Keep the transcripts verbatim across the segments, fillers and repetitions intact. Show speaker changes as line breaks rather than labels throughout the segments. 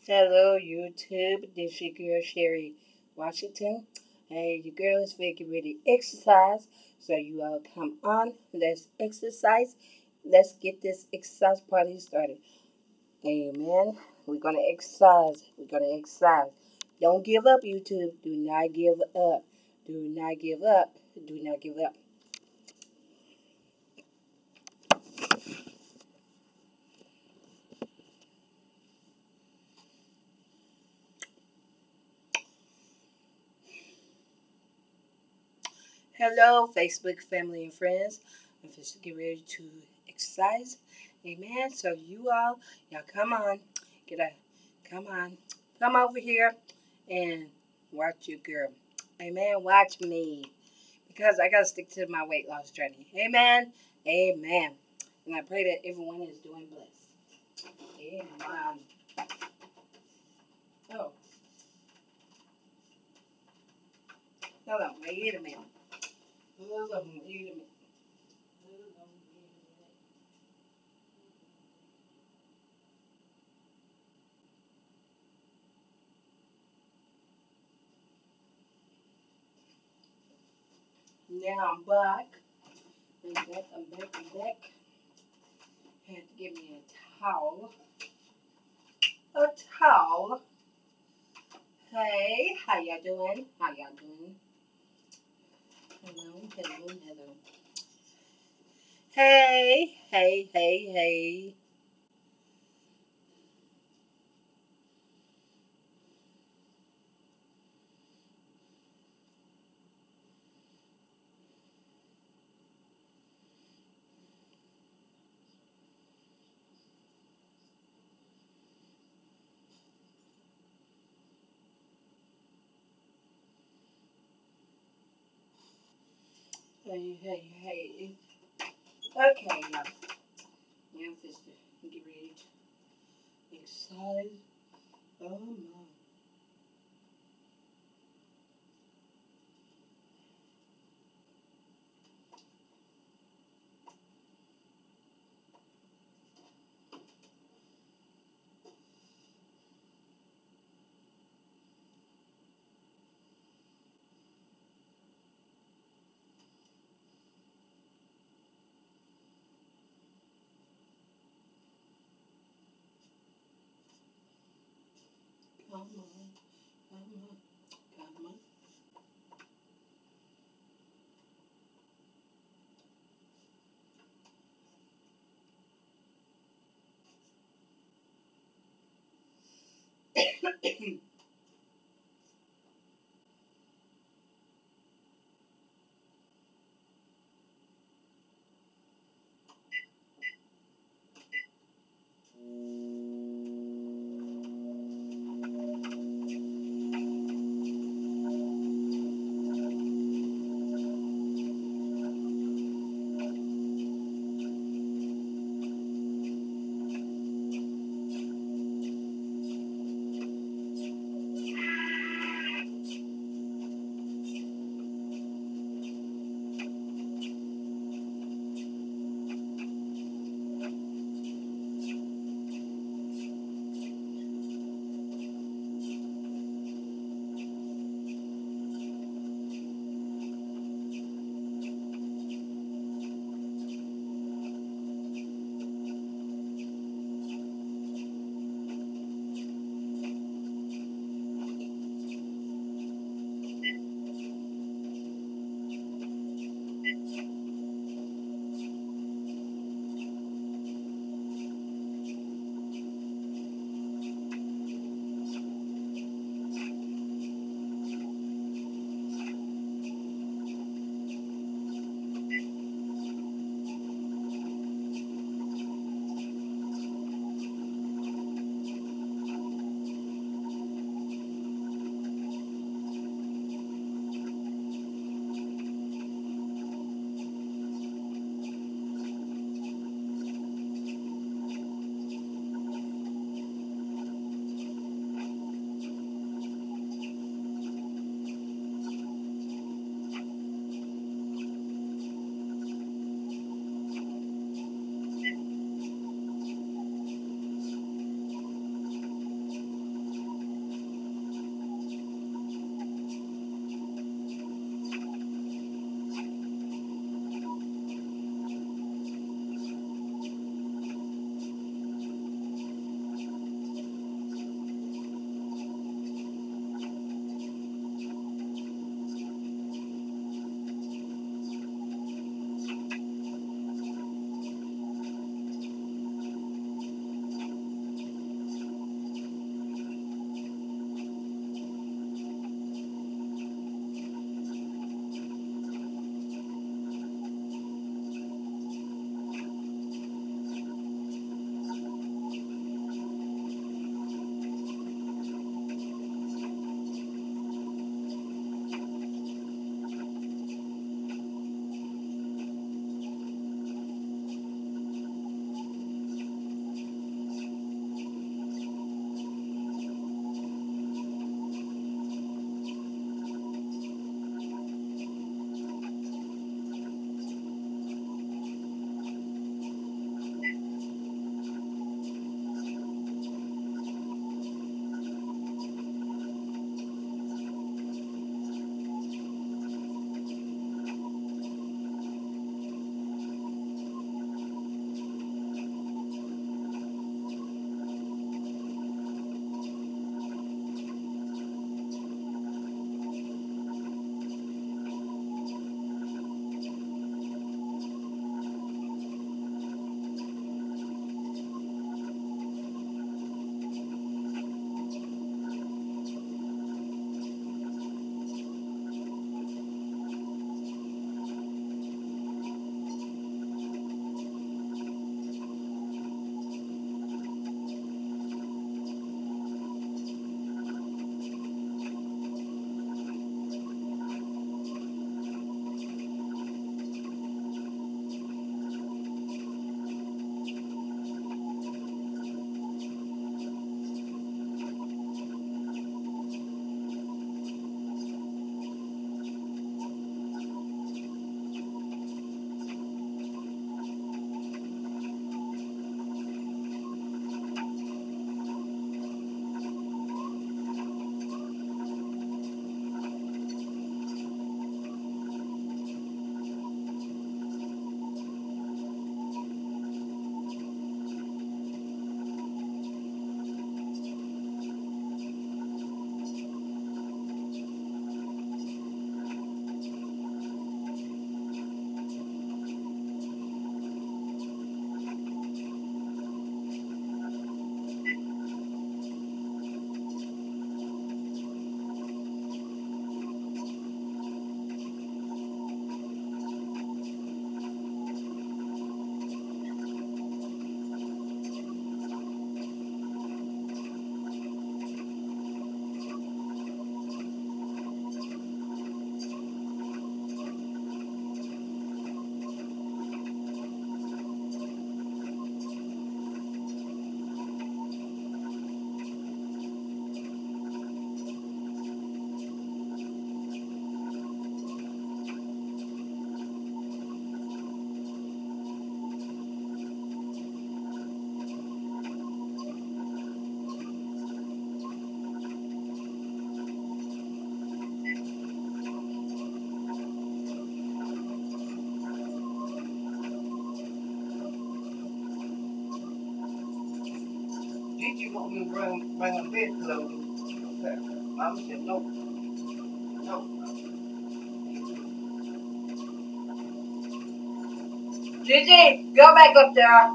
Hello, YouTube. This your girl Sherry Washington. Hey, your girl is making ready to exercise. So you all come on. Let's exercise. Let's get this exercise party started. Amen. We're gonna exercise. We're gonna exercise. Don't give up, YouTube. Do not give up. Do not give up. Do not give up. Hello, Facebook family and friends. I'm just getting ready to exercise. Amen. So you all, y'all come on. Get a come on. Come over here and watch your girl. Amen. Watch me. Because I gotta stick to my weight loss journey. Amen. Amen. And I pray that everyone is doing blessed. Amen. Oh, hold on, wait a minute. Hold on, wait a minute. Now I'm back. I'm back, I'm back, I'm back. Had to give me a towel. A towel. Hey, how y'all doing? How y'all doing? Hello, hello, hello. Hey, hey, hey, hey. Hey, hey, hey. Okay, now. Now, sister, get ready to exercise. Oh, my. Come on, come on, come on. Did you want me to bring, bring a bed clothes? Okay. Mama said no. No. Gigi, go back up there.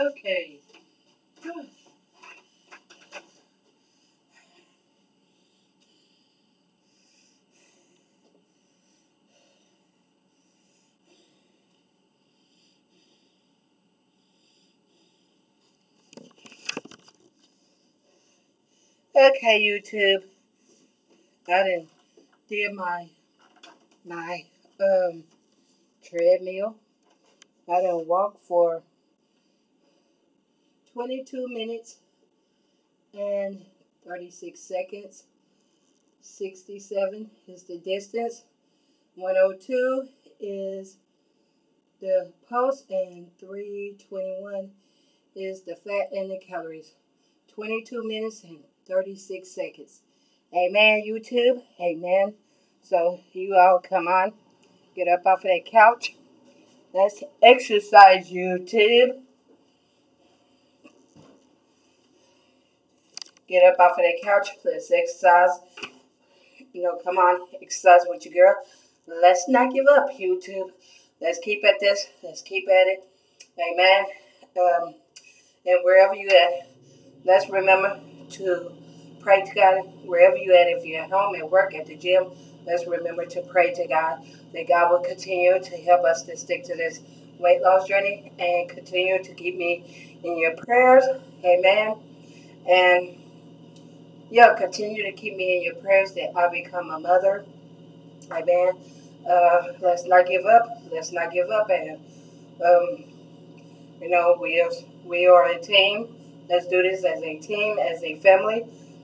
Okay. Okay, YouTube. I done did my my um treadmill. I done walked for twenty-two minutes and thirty-six seconds. sixty-seven is the distance. one oh two is the pulse, and three twenty-one is the fat and the calories. twenty-two minutes and thirty-six seconds. Amen, YouTube. Amen. So you all come on. Get up off of that couch. Let's exercise, YouTube. Get up off of that couch. Let's exercise. You know, come on. Exercise with your girl. Let's not give up, YouTube. Let's keep at this. Let's keep at it. Amen. Um, and wherever you at, let's remember to pray to God. Wherever you at, if you're at home, at work, at the gym, let's remember to pray to God. That God will continue to help us to stick to this weight loss journey and continue to keep me in your prayers. Amen. And yeah, continue to keep me in your prayers that I become a mother. Amen. Uh, let's not give up. Let's not give up. And um, you know, we are we are a team. Let's do this as a team, as a family.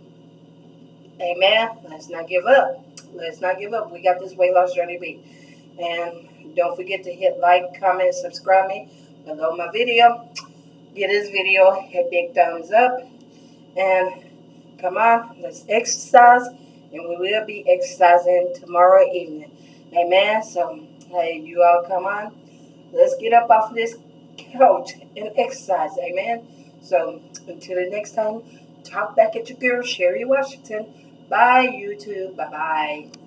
Amen. Let's not give up. Let's not give up. We got this weight loss journey beat. And don't forget to hit like, comment, subscribe me below my video. Give this video a big thumbs up. And come on, let's exercise. And we will be exercising tomorrow evening. Amen. So, hey, you all come on. Let's get up off this couch and exercise. Amen. So, until the next time, talk back at your girl, Sherry Washington. Bye, YouTube. Bye-bye.